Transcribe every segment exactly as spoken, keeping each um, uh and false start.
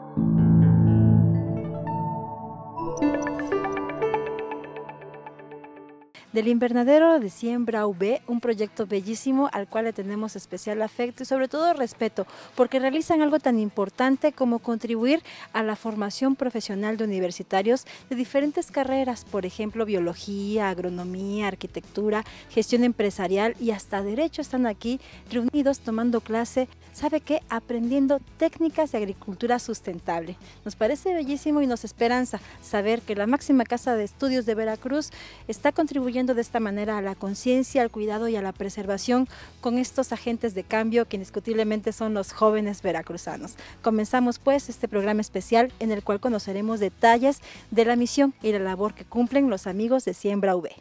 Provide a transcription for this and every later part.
Del Invernadero de Siembra U V, un proyecto bellísimo al cual le tenemos especial afecto y sobre todo respeto, porque realizan algo tan importante como contribuir a la formación profesional de universitarios de diferentes carreras, por ejemplo, biología, agronomía, arquitectura, gestión empresarial y hasta derecho. Están aquí reunidos tomando clase, ¿sabe qué? Aprendiendo técnicas de agricultura sustentable. Nos parece bellísimo y nos esperanza saber que la máxima casa de estudios de Veracruz está contribuyendo de esta manera a la conciencia, al cuidado y a la preservación con estos agentes de cambio que indiscutiblemente son los jóvenes veracruzanos. Comenzamos pues este programa especial en el cual conoceremos detalles de la misión y la labor que cumplen los amigos de Siembra U V.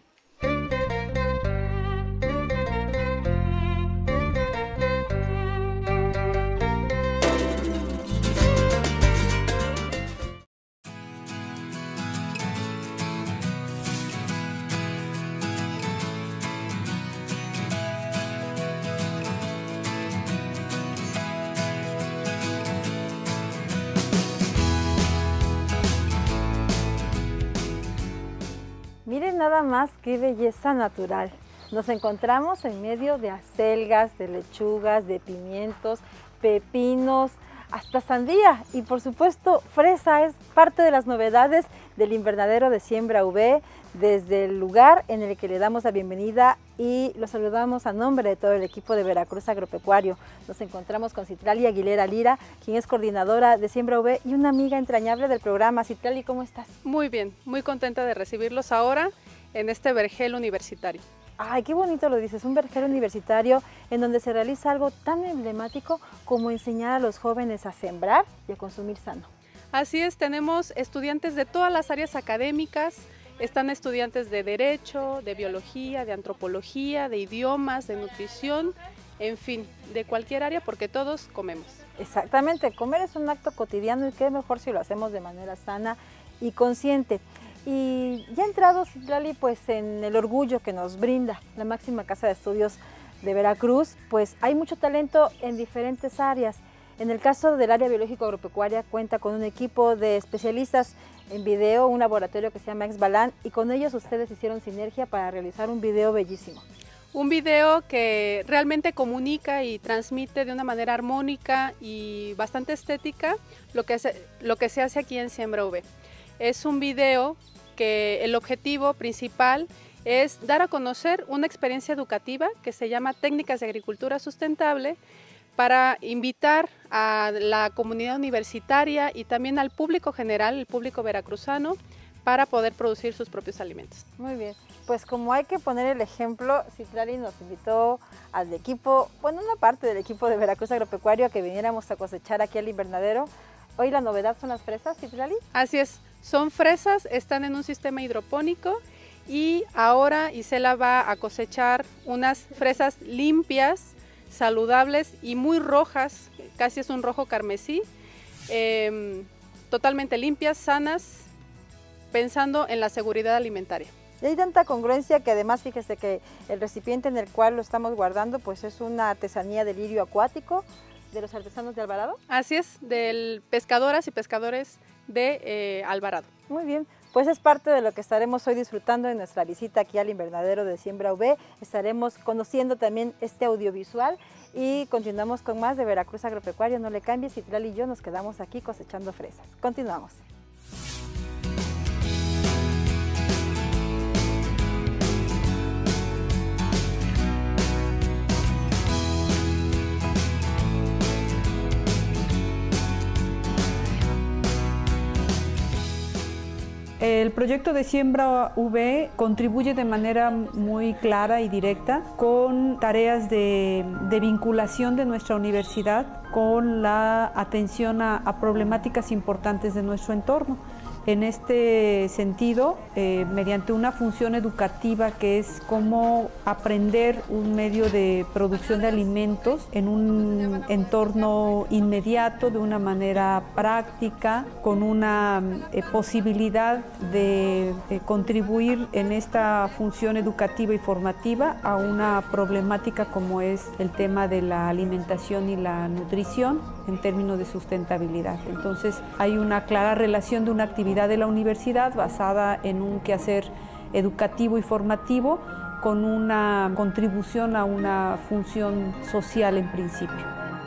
Miren nada más qué belleza natural. Nos encontramos en medio de acelgas, de lechugas, de pimientos, pepinos, hasta sandía y por supuesto fresa. Es parte de las novedades del Invernadero de Siembra U V, desde el lugar en el que le damos la bienvenida y los saludamos a nombre de todo el equipo de Veracruz Agropecuario. Nos encontramos con Citlali Aguilera Lira, quien es coordinadora de Siembra U V y una amiga entrañable del programa. Citlali, ¿cómo estás? Muy bien, muy contenta de recibirlos ahora en este vergel universitario. Ay, qué bonito lo dices, un vergel universitario en donde se realiza algo tan emblemático como enseñar a los jóvenes a sembrar y a consumir sano. Así es, tenemos estudiantes de todas las áreas académicas, están estudiantes de Derecho, de Biología, de Antropología, de Idiomas, de Nutrición, en fin, de cualquier área porque todos comemos. Exactamente, comer es un acto cotidiano y qué mejor si lo hacemos de manera sana y consciente. Y ya entrados, Citlali, pues en el orgullo que nos brinda la máxima casa de estudios de Veracruz, pues hay mucho talento en diferentes áreas. En el caso del área biológico agropecuaria cuenta con un equipo de especialistas en video, un laboratorio que se llama Exbalan, y con ellos ustedes hicieron sinergia para realizar un video bellísimo. Un video que realmente comunica y transmite de una manera armónica y bastante estética lo que se, lo que se hace aquí en Siembra U V. Es un video que el objetivo principal es dar a conocer una experiencia educativa que se llama Técnicas de Agricultura Sustentable, para invitar a la comunidad universitaria y también al público general, el público veracruzano, para poder producir sus propios alimentos. Muy bien, pues como hay que poner el ejemplo, Citlali nos invitó al equipo, bueno, una parte del equipo de Veracruz Agropecuario a que viniéramos a cosechar aquí al invernadero. Hoy la novedad son las fresas, Citlali. Así es, son fresas, están en un sistema hidropónico y ahora Isela va a cosechar unas fresas limpias, saludables y muy rojas, casi es un rojo carmesí, eh, totalmente limpias, sanas, pensando en la seguridad alimentaria. Y hay tanta congruencia que además fíjese que el recipiente en el cual lo estamos guardando pues es una artesanía de lirio acuático de los artesanos de Alvarado. Así es, de pescadoras y pescadores de eh, Alvarado. Muy bien, pues es parte de lo que estaremos hoy disfrutando en nuestra visita aquí al invernadero de Siembra U V. Estaremos conociendo también este audiovisual y continuamos con más de Veracruz Agropecuario. No le cambies, Citlali y yo nos quedamos aquí cosechando fresas. Continuamos. El proyecto de Siembra U V contribuye de manera muy clara y directa con tareas de, de vinculación de nuestra universidad con la atención a, a problemáticas importantes de nuestro entorno. En este sentido, eh, mediante una función educativa que es cómo aprender un medio de producción de alimentos en un entorno inmediato, de una manera práctica, con una eh, posibilidad de eh, contribuir en esta función educativa y formativa a una problemática como es el tema de la alimentación y la nutrición nutrición en términos de sustentabilidad. Entonces hay una clara relación de una actividad de la universidad basada en un quehacer educativo y formativo con una contribución a una función social en principio.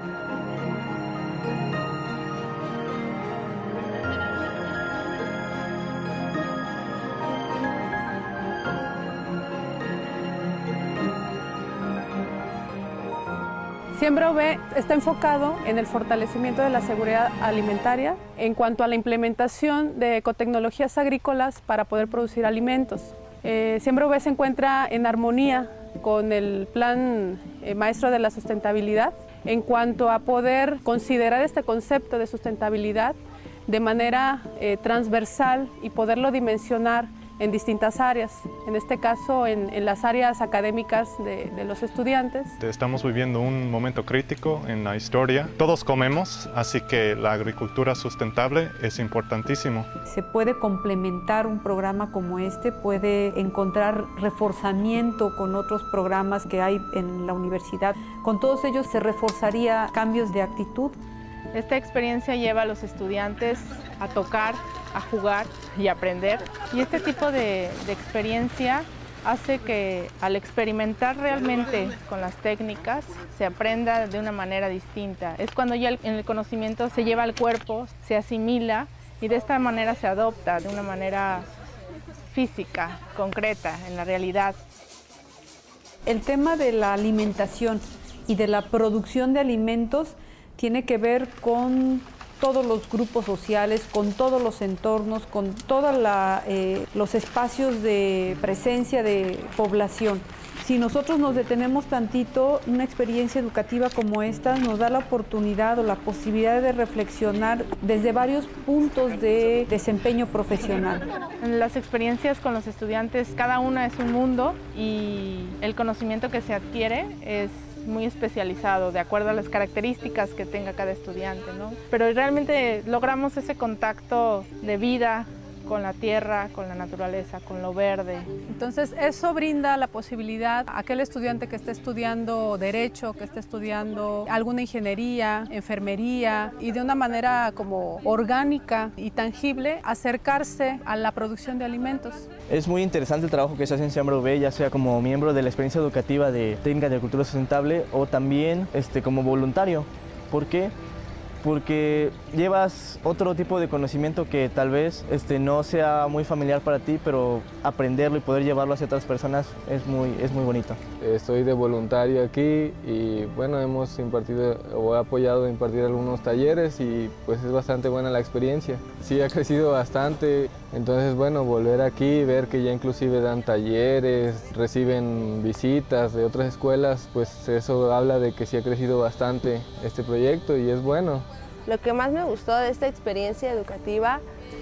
Siembra U V está enfocado en el fortalecimiento de la seguridad alimentaria en cuanto a la implementación de ecotecnologías agrícolas para poder producir alimentos. Eh, Siembra U V se encuentra en armonía con el Plan eh, Maestro de la Sustentabilidad en cuanto a poder considerar este concepto de sustentabilidad de manera eh, transversal y poderlo dimensionar en distintas áreas, en este caso en, en las áreas académicas de, de los estudiantes. Estamos viviendo un momento crítico en la historia. Todos comemos, así que la agricultura sustentable es importantísimo. Se puede complementar un programa como este, puede encontrar reforzamiento con otros programas que hay en la universidad. Con todos ellos se reforzaría cambios de actitud. Esta experiencia lleva a los estudiantes a tocar, a jugar y a aprender. Y este tipo de, de experiencia hace que al experimentar realmente con las técnicas se aprenda de una manera distinta. Es cuando ya el, el conocimiento se lleva al cuerpo, se asimila y de esta manera se adopta de una manera física, concreta, en la realidad. El tema de la alimentación y de la producción de alimentos tiene que ver con todos los grupos sociales, con todos los entornos, con todos eh, los espacios de presencia de población. Si nosotros nos detenemos tantito, una experiencia educativa como esta nos da la oportunidad o la posibilidad de reflexionar desde varios puntos de desempeño profesional. En las experiencias con los estudiantes, cada una es un mundo y el conocimiento que se adquiere es muy especializado, de acuerdo a las características que tenga cada estudiante, ¿no? Pero realmente logramos ese contacto de vida con la tierra, con la naturaleza, con lo verde. Entonces eso brinda la posibilidad a aquel estudiante que esté estudiando Derecho, que esté estudiando alguna ingeniería, enfermería y de una manera como orgánica y tangible acercarse a la producción de alimentos. Es muy interesante el trabajo que se hace en Siembra U V, ya sea como miembro de la experiencia educativa de técnicas de agricultura sustentable o también este, como voluntario. ¿Por qué? Porque llevas otro tipo de conocimiento que tal vez este, no sea muy familiar para ti, pero aprenderlo y poder llevarlo hacia otras personas es muy, es muy bonito. Estoy de voluntario aquí y bueno, hemos impartido o he apoyado a impartir algunos talleres y pues es bastante buena la experiencia. Sí, ha crecido bastante, entonces bueno, volver aquí, ver que ya inclusive dan talleres, reciben visitas de otras escuelas, pues eso habla de que sí ha crecido bastante este proyecto y es bueno. Lo que más me gustó de esta experiencia educativa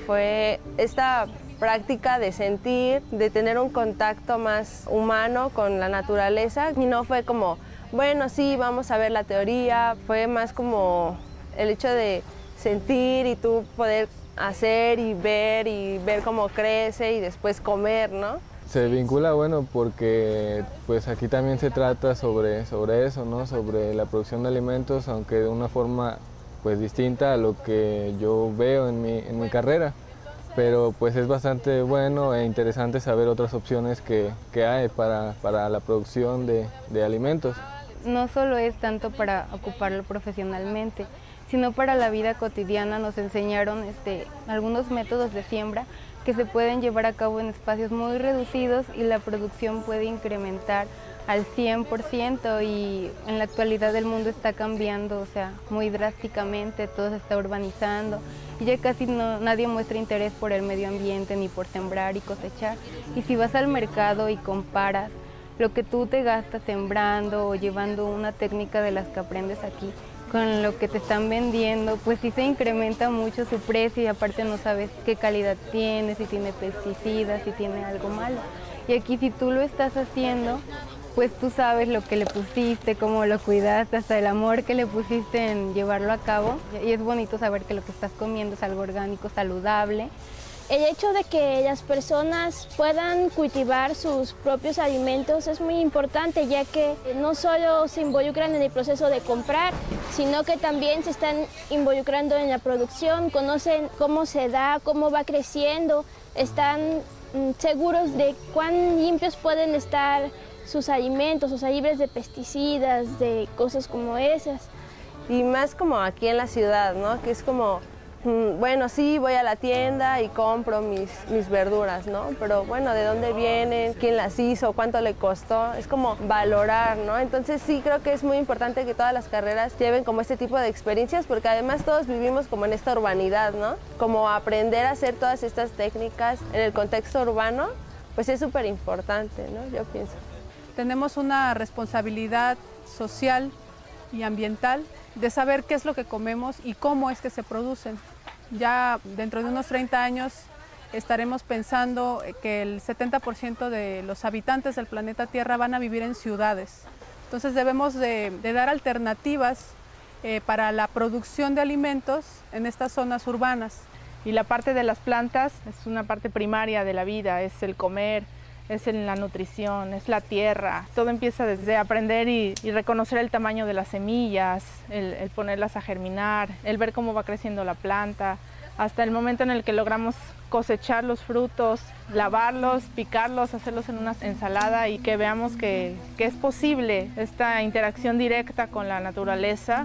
fue esta práctica de sentir, de tener un contacto más humano con la naturaleza y no fue como, bueno, sí, vamos a ver la teoría, fue más como el hecho de sentir y tú poder hacer y ver y ver cómo crece y después comer, ¿no? Se vincula, bueno, porque pues aquí también se trata sobre, sobre eso, ¿no? Sobre la producción de alimentos, aunque de una forma pues distinta a lo que yo veo en mi, en mi carrera, pero pues es bastante bueno e interesante saber otras opciones que, que hay para, para la producción de, de alimentos. No solo es tanto para ocuparlo profesionalmente, sino para la vida cotidiana. Nos enseñaron este, algunos métodos de siembra que se pueden llevar a cabo en espacios muy reducidos y la producción puede incrementar al cien por ciento y en la actualidad el mundo está cambiando, o sea, muy drásticamente, todo se está urbanizando y ya casi no, nadie muestra interés por el medio ambiente ni por sembrar y cosechar. Y si vas al mercado y comparas lo que tú te gastas sembrando o llevando una técnica de las que aprendes aquí con lo que te están vendiendo, pues sí se incrementa mucho su precio y aparte no sabes qué calidad tiene, si tiene pesticidas, si tiene algo malo. Y aquí si tú lo estás haciendo, pues tú sabes lo que le pusiste, cómo lo cuidaste, hasta el amor que le pusiste en llevarlo a cabo. Y es bonito saber que lo que estás comiendo es algo orgánico, saludable El hecho de que las personas puedan cultivar sus propios alimentos es muy importante, ya que no solo se involucran en el proceso de comprar, sino que también se están involucrando en la producción, conocen cómo se da, cómo va creciendo, están seguros de cuán limpios pueden estar sus alimentos, o sea, libres de pesticidas, de cosas como esas. Y más como aquí en la ciudad, ¿no? Que es como, bueno, sí, voy a la tienda y compro mis, mis verduras, ¿no? Pero bueno, ¿de dónde vienen? ¿Quién las hizo? ¿Cuánto le costó? Es como valorar, ¿no? Entonces sí creo que es muy importante que todas las carreras lleven como este tipo de experiencias, porque además todos vivimos como en esta urbanidad, ¿no? Como aprender a hacer todas estas técnicas en el contexto urbano, pues es súper importante, ¿no? Yo pienso. Tenemos una responsabilidad social y ambiental de saber qué es lo que comemos y cómo es que se producen. Ya dentro de unos treinta años estaremos pensando que el setenta por ciento de los habitantes del planeta Tierra van a vivir en ciudades. Entonces debemos de, de dar alternativas eh, para la producción de alimentos en estas zonas urbanas. Y la parte de las plantas es una parte primaria de la vida, es el comer, es en la nutrición, es la tierra. Todo empieza desde aprender y, y reconocer el tamaño de las semillas, el, el ponerlas a germinar, el ver cómo va creciendo la planta, hasta el momento en el que logramos cosechar los frutos, lavarlos, picarlos, hacerlos en una ensalada y que veamos que, que es posible esta interacción directa con la naturaleza.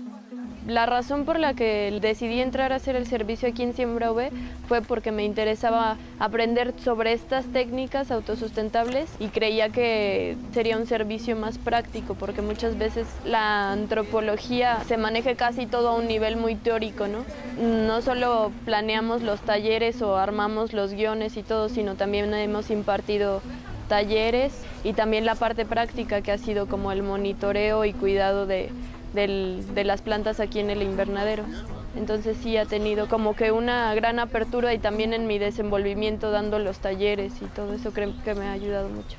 La razón por la que decidí entrar a hacer el servicio aquí en Siembra U V fue porque me interesaba aprender sobre estas técnicas autosustentables y creía que sería un servicio más práctico, porque muchas veces la antropología se maneja casi todo a un nivel muy teórico, ¿no? No solo planeamos los talleres o armamos los guiones y todo, sino también hemos impartido talleres y también la parte práctica, que ha sido como el monitoreo y cuidado de Del, de las plantas aquí en el invernadero. Entonces sí ha tenido como que una gran apertura y también en mi desenvolvimiento dando los talleres y todo eso creo que me ha ayudado mucho.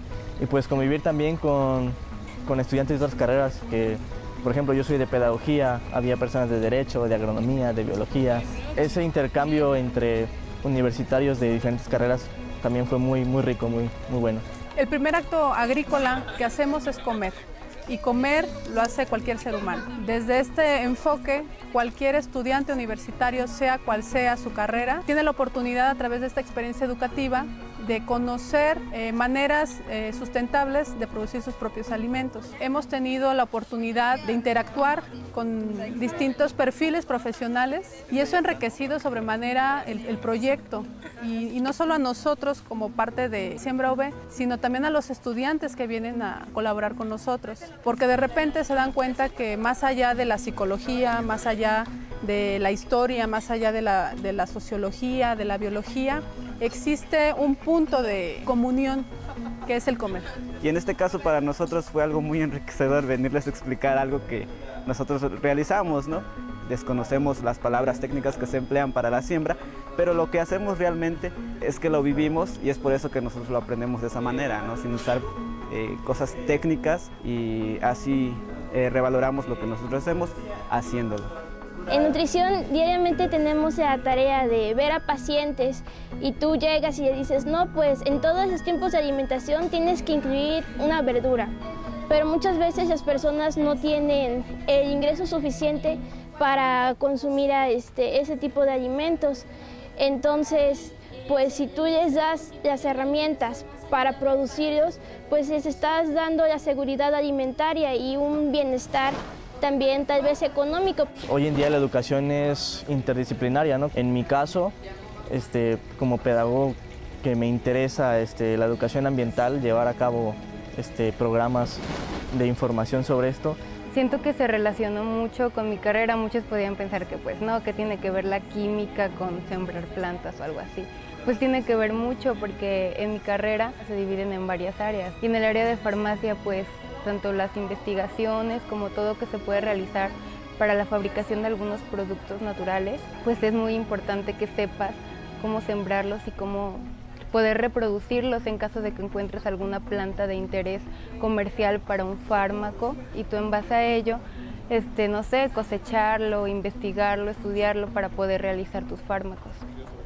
Y pues convivir también con, con estudiantes de otras carreras, que por ejemplo yo soy de pedagogía, había personas de derecho, de agronomía, de biología. Ese intercambio entre universitarios de diferentes carreras también fue muy, muy rico, muy, muy bueno. El primer acto agrícola que hacemos es comer. Y comer lo hace cualquier ser humano. Desde este enfoque, cualquier estudiante universitario, sea cual sea su carrera, tiene la oportunidad a través de esta experiencia educativa de conocer eh, maneras eh, sustentables de producir sus propios alimentos. Hemos tenido la oportunidad de interactuar con distintos perfiles profesionales y eso ha enriquecido sobremanera el, el proyecto. Y, y no solo a nosotros como parte de Siembra U V, sino también a los estudiantes que vienen a colaborar con nosotros. Porque de repente se dan cuenta que más allá de la psicología, más allá de la historia, más allá de la, de la sociología, de la biología, existe un punto de comunión que es el comer. Y en este caso para nosotros fue algo muy enriquecedor venirles a explicar algo que nosotros realizamos, ¿no? Desconocemos las palabras técnicas que se emplean para la siembra, pero lo que hacemos realmente es que lo vivimos y es por eso que nosotros lo aprendemos de esa manera, ¿no? Sin usar eh, cosas técnicas, y así eh, revaloramos lo que nosotros hacemos haciéndolo. En nutrición diariamente tenemos la tarea de ver a pacientes y tú llegas y le dices, no, pues en todos los tiempos de alimentación tienes que incluir una verdura. Pero muchas veces las personas no tienen el ingreso suficiente para consumir a este, ese tipo de alimentos. Entonces, pues si tú les das las herramientas para producirlos, pues les estás dando la seguridad alimentaria y un bienestar también tal vez económico. Hoy en día la educación es interdisciplinaria, ¿no? En mi caso, este, como pedagogo que me interesa este, la educación ambiental, llevar a cabo este, programas de información sobre esto. Siento que se relacionó mucho con mi carrera. Muchos podían pensar que pues no, que tiene que ver la química con sembrar plantas o algo así. Pues tiene que ver mucho porque en mi carrera se dividen en varias áreas. Y en el área de farmacia pues tanto las investigaciones como todo que se puede realizar para la fabricación de algunos productos naturales, pues es muy importante que sepas cómo sembrarlos y cómo poder reproducirlos en caso de que encuentres alguna planta de interés comercial para un fármaco y tú en base a ello, este, no sé, cosecharlo, investigarlo, estudiarlo para poder realizar tus fármacos.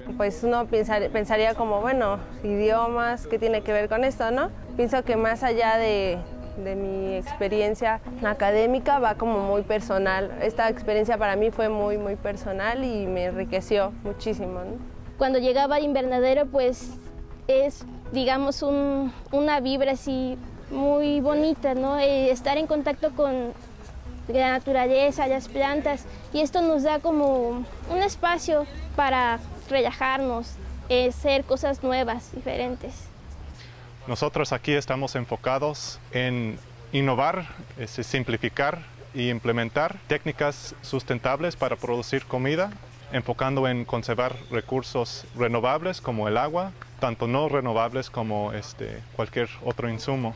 pues uno pensar, pensaría como, bueno, idiomas, ¿qué tiene que ver con esto, no? Pienso que más allá de, de mi experiencia académica va como muy personal. Esta experiencia para mí fue muy, muy personal y me enriqueció muchísimo, ¿no? Cuando llegaba al invernadero, pues es, digamos, un, una vibra así muy bonita, ¿no? Eh, estar en contacto con la naturaleza, las plantas, y esto nos da como un espacio para relajarnos, eh, hacer cosas nuevas, diferentes. Nosotros aquí estamos enfocados en innovar, es simplificar y implementar técnicas sustentables para producir comida, enfocando en conservar recursos renovables como el agua, tanto no renovables como este, cualquier otro insumo.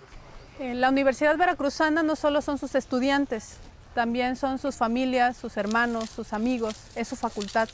La Universidad Veracruzana no solo son sus estudiantes, también son sus familias, sus hermanos, sus amigos, es su facultad.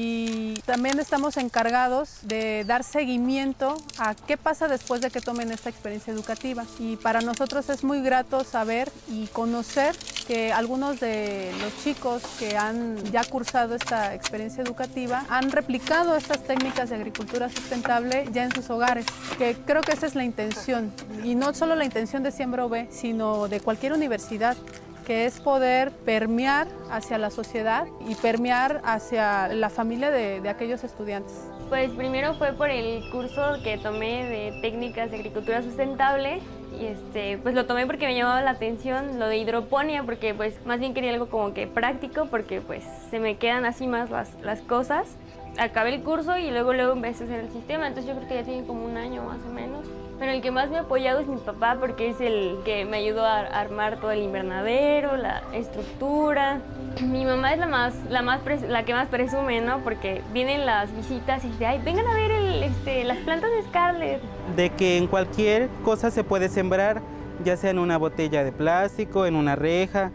Y también estamos encargados de dar seguimiento a qué pasa después de que tomen esta experiencia educativa. Y para nosotros es muy grato saber y conocer que algunos de los chicos que han ya cursado esta experiencia educativa han replicado estas técnicas de agricultura sustentable ya en sus hogares, que creo que esa es la intención, y no solo la intención de Siembra U V, sino de cualquier universidad, que es poder permear hacia la sociedad y permear hacia la familia de, de aquellos estudiantes. Pues primero fue por el curso que tomé de técnicas de agricultura sustentable y este, pues lo tomé porque me llamaba la atención lo de hidroponía, porque pues más bien quería algo como que práctico, porque pues se me quedan así más las, las cosas. Acabé el curso y luego luego empecé a hacer el sistema, entonces yo creo que ya tiene como un año más o menos. Pero el que más me ha apoyado es mi papá, porque es el que me ayudó a armar todo el invernadero, la estructura. Mi mamá es la más, la más la que más presume, ¿no? Porque vienen las visitas y dice, ay, vengan a ver el, este, las plantas de Scarlett. De que en cualquier cosa se puede sembrar, ya sea en una botella de plástico, en una reja,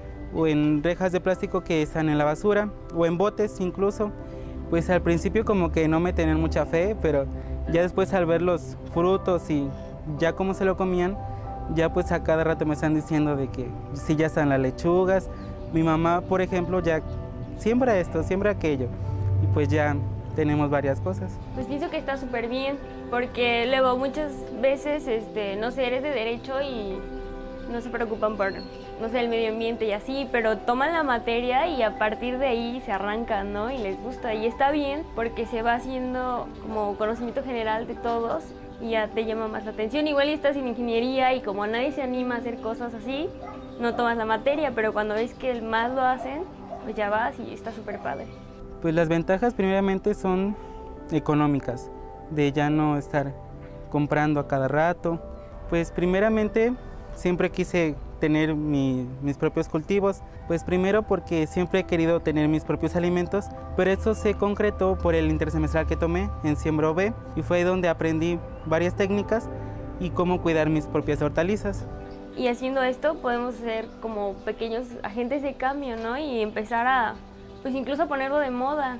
o en rejas de plástico que están en la basura, o en botes incluso. Pues al principio como que no me tenían mucha fe, pero ya después al ver los frutos y ya cómo se lo comían, ya pues a cada rato me están diciendo de que sí, ya están las lechugas. Mi mamá, por ejemplo, ya siembra esto, siembra aquello, y pues ya tenemos varias cosas. Pues pienso que está súper bien, porque luego muchas veces, este, no sé, eres de derecho y no se preocupan por, no sé, el medio ambiente y así, pero toman la materia y a partir de ahí se arrancan, ¿no? Y les gusta, y está bien porque se va haciendo como conocimiento general de todos y ya te llama más la atención. Igual y estás en ingeniería y como nadie se anima a hacer cosas así, no tomas la materia, pero cuando ves que más lo hacen, pues ya vas y está súper padre. Pues las ventajas primeramente son económicas, de ya no estar comprando a cada rato. Pues primeramente siempre quise tener mi, mis propios cultivos, pues primero porque siempre he querido tener mis propios alimentos, pero eso se concretó por el intersemestral que tomé en Siembra U V y fue donde aprendí varias técnicas y cómo cuidar mis propias hortalizas. Y haciendo esto podemos ser como pequeños agentes de cambio, ¿no? Y empezar a, pues incluso ponerlo de moda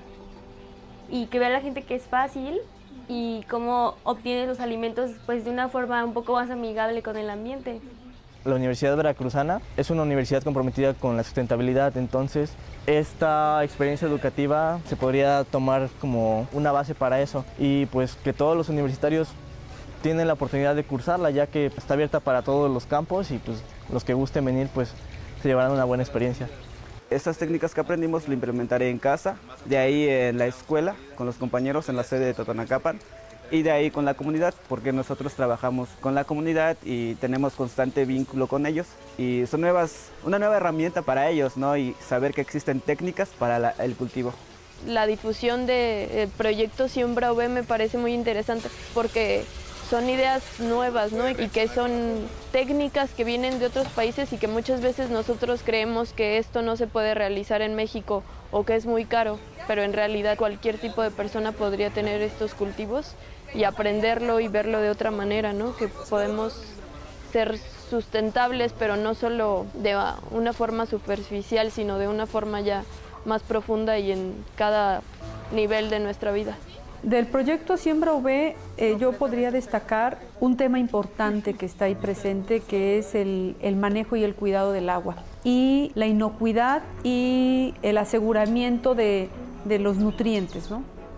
y que vea la gente que es fácil y cómo obtienes los alimentos pues de una forma un poco más amigable con el ambiente. La Universidad Veracruzana es una universidad comprometida con la sustentabilidad, entonces esta experiencia educativa se podría tomar como una base para eso y pues que todos los universitarios tienen la oportunidad de cursarla, ya que está abierta para todos los campos y pues los que gusten venir pues se llevarán una buena experiencia. Estas técnicas que aprendimos lo implementaré en casa, de ahí en la escuela con los compañeros en la sede de Totonacapan y de ahí con la comunidad, porque nosotros trabajamos con la comunidad y tenemos constante vínculo con ellos y son nuevas, una nueva herramienta para ellos, ¿no? Y saber que existen técnicas para la, el cultivo. La difusión del proyecto Siembra U V me parece muy interesante porque son ideas nuevas, ¿no? Y que son técnicas que vienen de otros países y que muchas veces nosotros creemos que esto no se puede realizar en México o que es muy caro, pero en realidad cualquier tipo de persona podría tener estos cultivos y aprenderlo y verlo de otra manera, ¿no? Que podemos ser sustentables, pero no solo de una forma superficial, sino de una forma ya más profunda y en cada nivel de nuestra vida. Del proyecto Siembra U V eh, yo podría destacar un tema importante que está ahí presente, que es el, el manejo y el cuidado del agua y la inocuidad y el aseguramiento de, de los nutrientes, ¿no?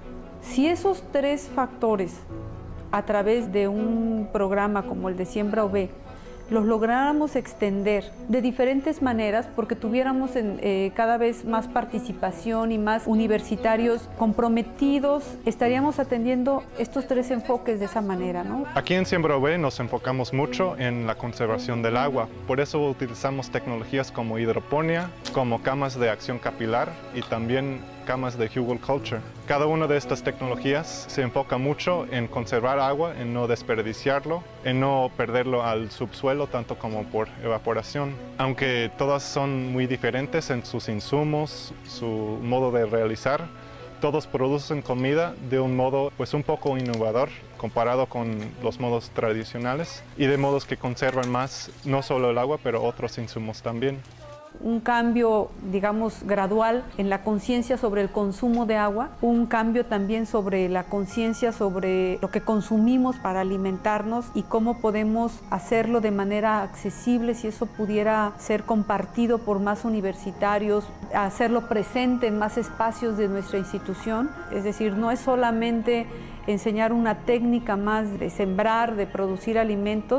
Si esos tres factores, a través de un programa como el de Siembra U V, los lográramos extender de diferentes maneras, porque tuviéramos en, eh, cada vez más participación y más universitarios comprometidos, estaríamos atendiendo estos tres enfoques de esa manera, ¿no? Aquí en Siembra U V nos enfocamos mucho en la conservación del agua, por eso utilizamos tecnologías como hidroponía, como camas de acción capilar y también camas de hugelkultur. Cada una de estas tecnologías se enfoca mucho en conservar agua, en no desperdiciarlo, en no perderlo al subsuelo tanto como por evaporación. Aunque todas son muy diferentes en sus insumos, su modo de realizar, todos producen comida de un modo pues un poco innovador comparado con los modos tradicionales y de modos que conservan más no solo el agua, pero otros insumos también. Un cambio, digamos, gradual en la conciencia sobre el consumo de agua, un cambio también sobre la conciencia sobre lo que consumimos para alimentarnos y cómo podemos hacerlo de manera accesible, si eso pudiera ser compartido por más universitarios, hacerlo presente en más espacios de nuestra institución. Es decir, no es solamente enseñar una técnica más de sembrar, de producir alimentos,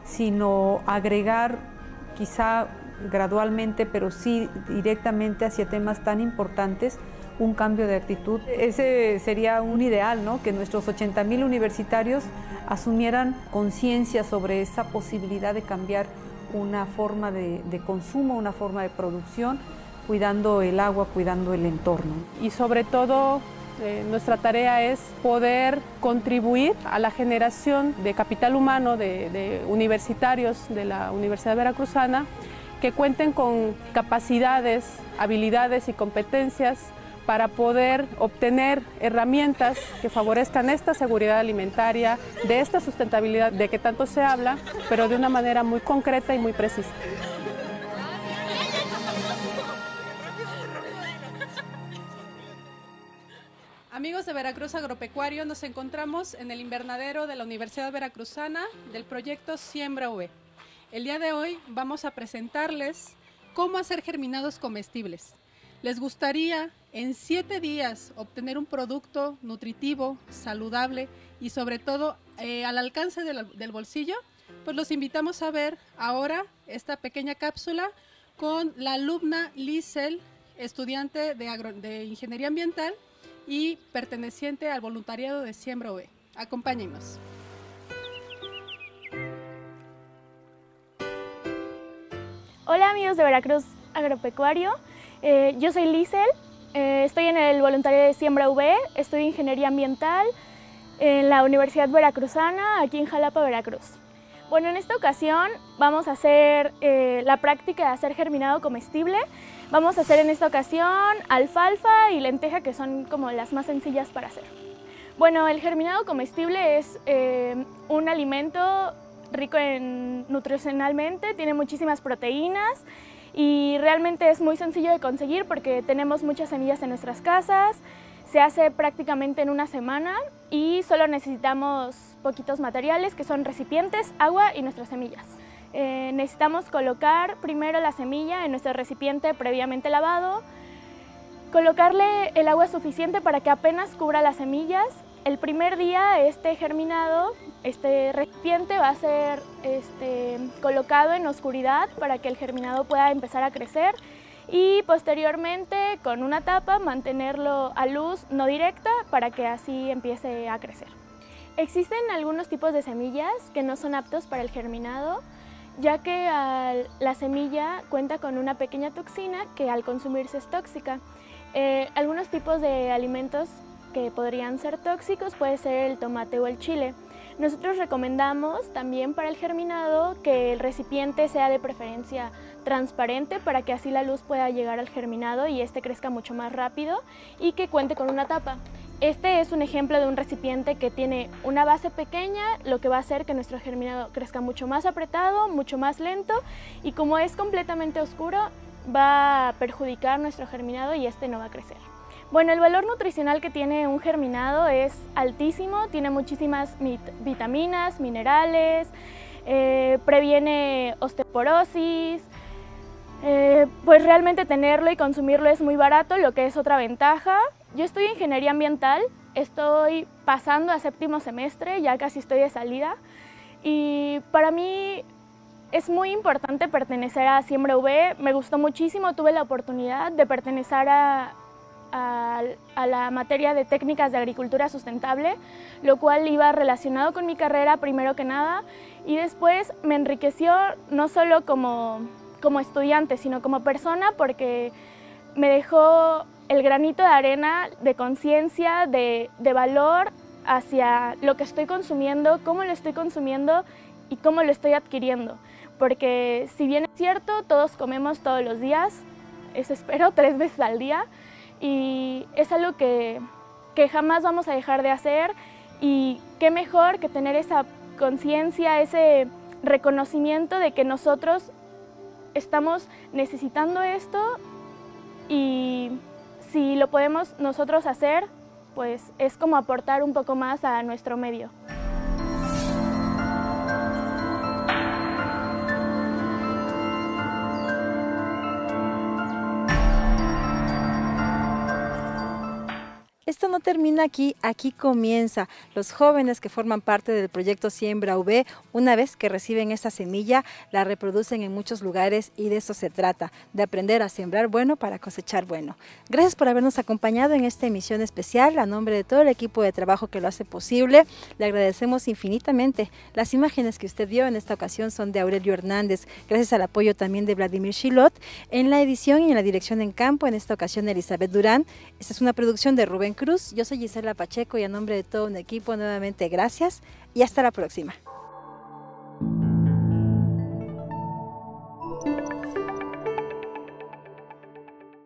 sino agregar quizá gradualmente, pero sí directamente hacia temas tan importantes, un cambio de actitud. Ese sería un ideal, ¿no? Que nuestros ochenta mil universitarios asumieran conciencia sobre esa posibilidad de cambiar una forma de, de consumo, una forma de producción, cuidando el agua, cuidando el entorno. Y sobre todo, Eh, nuestra tarea es poder contribuir a la generación de capital humano de, de universitarios de la Universidad Veracruzana que cuenten con capacidades, habilidades y competencias para poder obtener herramientas que favorezcan esta seguridad alimentaria, de esta sustentabilidad de que tanto se habla, pero de una manera muy concreta y muy precisa. Amigos de Veracruz Agropecuario, nos encontramos en el invernadero de la Universidad Veracruzana del proyecto Siembra U V. El día de hoy vamos a presentarles cómo hacer germinados comestibles. ¿Les gustaría en siete días obtener un producto nutritivo, saludable y sobre todo eh, al alcance de la, del bolsillo? Pues los invitamos a ver ahora esta pequeña cápsula con la alumna Lisel, estudiante de, agro, de Ingeniería Ambiental y perteneciente al voluntariado de Siembra U V. Acompáñenos. Hola amigos de Veracruz Agropecuario, eh, yo soy Lisel, eh, estoy en el voluntario de Siembra U V, estudio Ingeniería Ambiental en la Universidad Veracruzana, aquí en Jalapa, Veracruz. Bueno, en esta ocasión vamos a hacer eh, la práctica de hacer germinado comestible. Vamos a hacer en esta ocasión alfalfa y lenteja, que son como las más sencillas para hacer. Bueno, el germinado comestible es eh, un alimento rico en nutricionalmente, tiene muchísimas proteínas y realmente es muy sencillo de conseguir porque tenemos muchas semillas en nuestras casas. Se hace prácticamente en una semana y solo necesitamos poquitos materiales que son recipientes, agua y nuestras semillas. Eh, necesitamos colocar primero la semilla en nuestro recipiente previamente lavado, colocarle el agua suficiente para que apenas cubra las semillas. El primer día este germinado, este recipiente va a ser este, colocado en oscuridad para que el germinado pueda empezar a crecer y posteriormente con una tapa mantenerlo a luz no directa para que así empiece a crecer. Existen algunos tipos de semillas que no son aptos para el germinado, ya que al, la semilla cuenta con una pequeña toxina que al consumirse es tóxica. Eh, algunos tipos de alimentos que podrían ser tóxicos puede ser el tomate o el chile. Nosotros recomendamos también para el germinado que el recipiente sea de preferencia transparente para que así la luz pueda llegar al germinado y este crezca mucho más rápido y que cuente con una tapa. Este es un ejemplo de un recipiente que tiene una base pequeña, lo que va a hacer que nuestro germinado crezca mucho más apretado, mucho más lento y como es completamente oscuro va a perjudicar nuestro germinado y este no va a crecer. Bueno, el valor nutricional que tiene un germinado es altísimo, tiene muchísimas vitaminas, minerales, eh, previene osteoporosis, eh, pues realmente tenerlo y consumirlo es muy barato, lo que es otra ventaja. Yo estudio Ingeniería Ambiental estoy pasando a séptimo semestre, ya casi estoy de salida, y para mí es muy importante pertenecer a Siembra U B. Me gustó muchísimo, tuve la oportunidad de pertenecer a, a, a la materia de técnicas de agricultura sustentable, lo cual iba relacionado con mi carrera primero que nada, y después me enriqueció no solo como, como estudiante, sino como persona, porque me dejó el granito de arena de conciencia, de, de valor hacia lo que estoy consumiendo, cómo lo estoy consumiendo y cómo lo estoy adquiriendo. Porque si bien es cierto, todos comemos todos los días, eso espero, tres veces al día, y es algo que, que jamás vamos a dejar de hacer, y qué mejor que tener esa conciencia, ese reconocimiento de que nosotros estamos necesitando esto, y si lo podemos nosotros hacer, pues es como aportar un poco más a nuestro medio. Esto no termina aquí, aquí comienza. Los jóvenes que forman parte del proyecto Siembra U B, una vez que reciben esta semilla, la reproducen en muchos lugares, y de eso se trata, de aprender a sembrar bueno para cosechar bueno. Gracias por habernos acompañado en esta emisión especial. A nombre de todo el equipo de trabajo que lo hace posible, le agradecemos infinitamente. Las imágenes que usted vio en esta ocasión son de Aurelio Hernández, gracias al apoyo también de Vladimir Shilot, en la edición y en la dirección en campo, en esta ocasión Elizabeth Durán. Esta es una producción de Rubén Cruz. Yo soy Gisela Pacheco, y a nombre de todo un equipo nuevamente gracias y hasta la próxima.